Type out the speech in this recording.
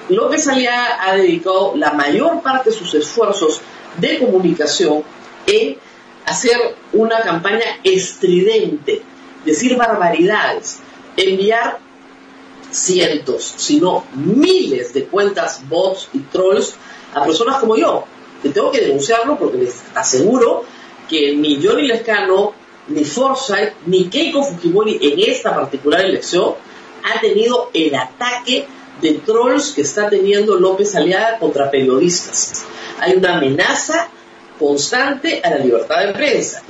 López Aliaga ha dedicado la mayor parte de sus esfuerzos de comunicación en hacer una campaña estridente, decir barbaridades, enviar cientos, si no miles de cuentas bots y trolls a personas como yo, que tengo que denunciarlo porque les aseguro que ni Johnny Lescano, ni Forsyth, ni Keiko Fujimori en esta particular elección ha tenido el ataque de trolls que está teniendo López Aliaga contra periodistas. Hay una amenaza constante a la libertad de prensa.